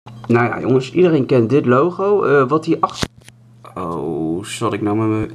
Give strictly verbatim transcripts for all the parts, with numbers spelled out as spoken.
Nou ja jongens, iedereen kent dit logo. Uh, wat hier achter... Oh, zat ik nou met mijn...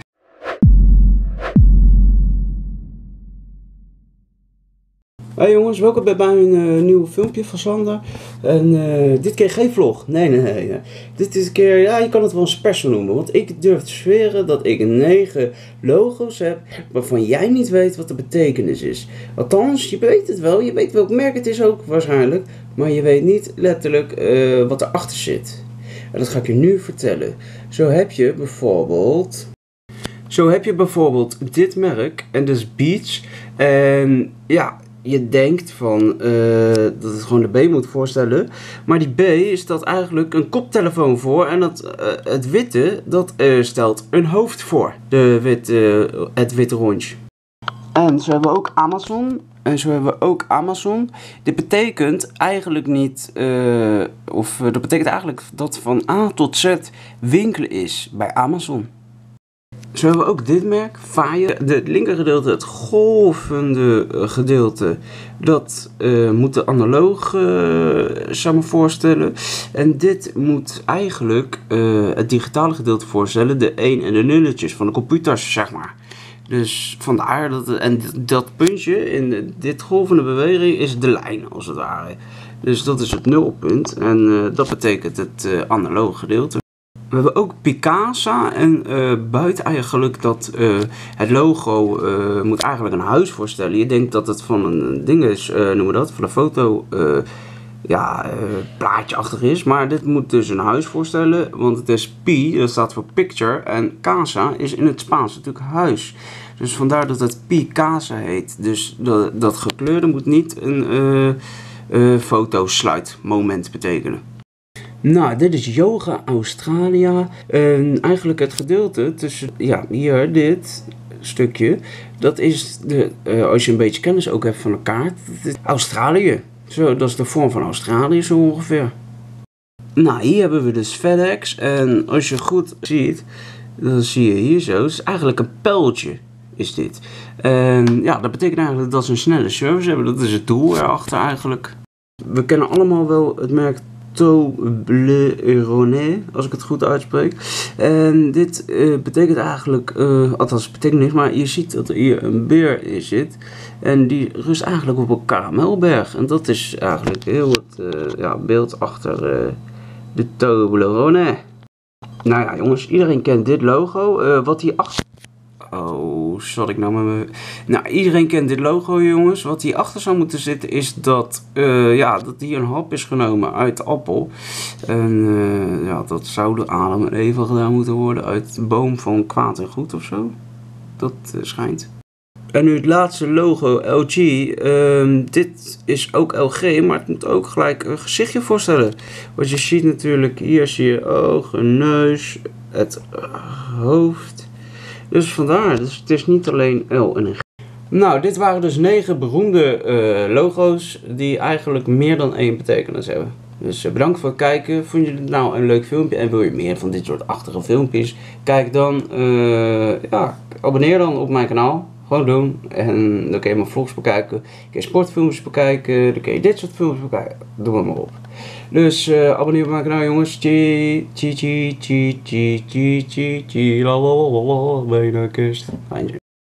Hey jongens, welkom bij mijn uh, nieuwe filmpje van Sander. En uh, dit keer geen vlog. Nee, nee, nee, nee. Dit is een keer, ja, je kan het wel een special noemen. Want ik durf te zweren dat ik negen logo's heb waarvan jij niet weet wat de betekenis is. Althans, je weet het wel. Je weet welk merk het is ook waarschijnlijk. Maar je weet niet letterlijk uh, wat erachter zit. En dat ga ik je nu vertellen. Zo heb je bijvoorbeeld... Zo heb je bijvoorbeeld dit merk. En dat is Beats. En ja... Je denkt van uh, dat het gewoon de B moet voorstellen. Maar die B stelt eigenlijk een koptelefoon voor. En dat, uh, het witte dat uh, stelt een hoofd voor. De witte, uh, het witte rondje. En zo hebben we ook Amazon. En zo hebben we ook Amazon. Dit betekent eigenlijk niet... Uh, of uh, dat betekent eigenlijk dat van A tot Z winkelen is bij Amazon. Zo hebben we ook dit merk, Fire. Het linker gedeelte, het golvende gedeelte, dat uh, moet de analoog uh, samen voorstellen. En dit moet eigenlijk uh, het digitale gedeelte voorstellen, de een en de nulletjes van de computers, zeg maar. Dus vandaar dat, en dat puntje in dit golvende beweging is de lijn, als het ware. Dus dat is het nulpunt en uh, dat betekent het uh, analoge gedeelte. We hebben ook Picasa en uh, buiten eigenlijk dat uh, het logo uh, moet eigenlijk een huis voorstellen. Je denkt dat het van een ding is, uh, noemen we dat, van een foto, uh, ja, uh, plaatjeachtig is. Maar dit moet dus een huis voorstellen, want het is Pi, dat staat voor picture, en Casa is in het Spaans natuurlijk huis. Dus vandaar dat het Picasa heet. Dus dat, dat gekleurde moet niet een uh, uh, fotosluitmoment betekenen. Nou, dit is Yoga Australia. En eigenlijk het gedeelte tussen, ja, hier, dit stukje, dat is, de, uh, als je een beetje kennis ook hebt van de kaart, Australië. Zo, dat is de vorm van Australië zo ongeveer. Nou, hier hebben we dus FedEx. En als je goed ziet, dan zie je hier zo, het is eigenlijk een pijltje, is dit. En ja, dat betekent eigenlijk dat ze een snelle service hebben. Dat is het doel erachter eigenlijk. We kennen allemaal wel het merk Toblerone, als ik het goed uitspreek. En dit uh, betekent eigenlijk, uh, althans betekent niks, maar je ziet dat er hier een beer in zit. En die rust eigenlijk op een karamelberg. En dat is eigenlijk heel het uh, ja, beeld achter uh, de Toblerone. Nou ja jongens, iedereen kent dit logo. Uh, wat hier achter... Oh, zat ik nou met mijn... Nou, iedereen kent dit logo jongens. Wat hierachter zou moeten zitten is dat, uh, ja, dat hier een hap is genomen uit de appel. En uh, ja, dat zou door Adam en Eva gedaan moeten worden uit de boom van kwaad en goed of zo. Dat uh, schijnt. En nu het laatste logo, L G. Uh, dit is ook L G, maar het moet ook gelijk een gezichtje voorstellen. Want je ziet natuurlijk, hier zie je ogen, neus, het uh, hoofd. Dus vandaar, dus het is niet alleen L en G. Nou, dit waren dus negen beroemde uh, logo's die eigenlijk meer dan één betekenis hebben. Dus uh, bedankt voor het kijken. Vond je dit nou een leuk filmpje en wil je meer van dit soort achtige filmpjes? Kijk dan, uh, ja, abonneer dan op mijn kanaal. Gewoon doen. En dan kun je mijn vlogs bekijken. Dan kun je sportfilmpjes bekijken. Dan kun je dit soort filmpjes bekijken. Doe maar, maar op. Dus uh, abonneer op mijn kanaal jongens. Chi, chi, chi, chi, chi, chi, chi, chi, la la la la, bijna kust.